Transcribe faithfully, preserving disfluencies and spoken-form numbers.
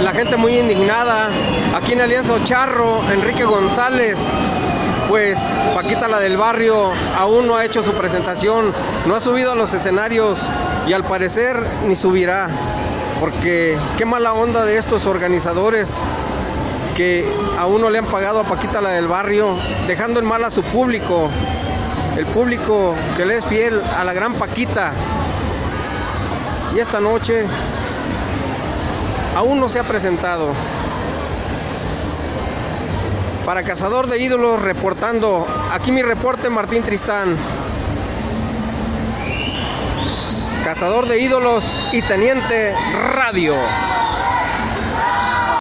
la gente muy indignada. Aquí en Alianza Charro, Enrique González, pues Paquita la del barrio aún no ha hecho su presentación, no ha subido a los escenarios y al parecer ni subirá, porque qué mala onda de estos organizadores que aún no le han pagado a Paquita la del barrio, dejando en mal a su público, el público que le es fiel a la gran Paquita. Y esta noche aún no se ha presentado. Para Cazador de Ídolos reportando, aquí mi reporte, Martín Tristán. Cazador de Ídolos y Teniente Radio.